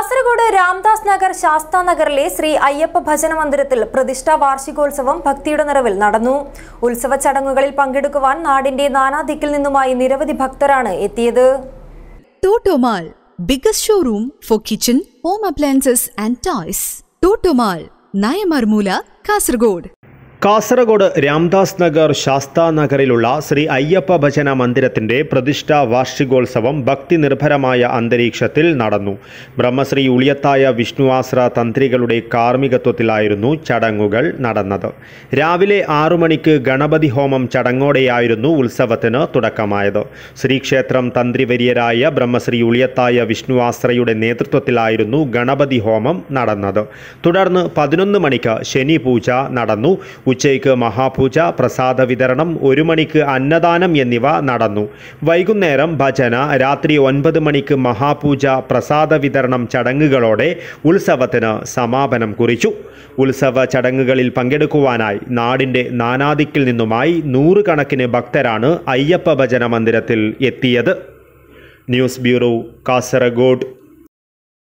കാസർഗോഡ് രാംദാസ് നഗർ ശാസ്താ നഗറിലെ ശ്രീ അയ്യപ്പ ഭജന മന്ദിരത്തിൽ പ്രതിഷ്ഠാ വാർഷികോത്സവം ഭക്തിയുടെ നിറവിൽ നടന്നു. ഉത്സവ ചടങ്ങുകളിൽ പങ്കെടുക്കുവാൻ നാടിന്റെ നാനാദിക്കിൽ നിന്നുമായി നിരവധി ഭക്തരാണ് എത്തിയത്. Totomal, biggest showroom for kitchen, home appliances and toys. Totomal, Nayamarmula, Kasaragod. Kasaragod Ramdas Nagar Sastha നഗറിലുള്ള Shri Ayyappa ഭജന മന്ദിരത്തിൻ്റെ പ്രതിഷ്ഠാ വാർഷികോത്സവം ഭക്തി നിർഭരമായ അന്തരീക്ഷത്തിൽ നടന്നു. ബ്രഹ്മശ്രീ ഉളിയത്തായ വിഷ്ണുവാസ്ര തന്ത്രികളുടെ കാർമ്മികത്വത്തിലായിരുന്നു ചടങ്ങുകൾ നടന്നത്. രാവിലെ 6 മണിക്ക് ഗണപതി ഹോമം ചടങ്ങോടെയായിരുന്നു ഉത്സവത്തിന് തുടക്കമായത്. ശ്രീക്ഷേത്രം തന്ത്രിവര്യരായ ബ്രഹ്മശ്രീ ഉളിയത്തായ വിഷ്ണുവാസ്രയുടെ നേതൃത്വത്തിലായിരുന്നു ഗണപതി ഹോമം നടന്നത്. തുടർന്ന് 11 മണിക്ക് ശനി പൂജ നടന്നു. ഉച്ചയ്ക്ക് മഹാപൂജ, പ്രസാദ വിതരണം, 1 മണിക്ക് അന്നദാനം എന്നിവ നടന്നു. വൈകുന്നേരം ഭജന, രാത്രി 9 മണിക്ക് മഹാപൂജ, പ്രസാദ വിതരണം ചടങ്ങുകളോടെ ഉത്സവത്തിന് സമാപനം കുറിച്ചു. ഉത്സവ ചടങ്ങുകളിൽ പങ്കെടുക്കുവാനായി നാടിൻ്റെ നാനാദിക്കിൽ നിന്നുമായി 100 കണക്കിന് ഭക്തരാണ് അയ്യപ്പ ഭജന മന്ദിരത്തിൽ എത്തിയത്. News bureau, Kasaragod.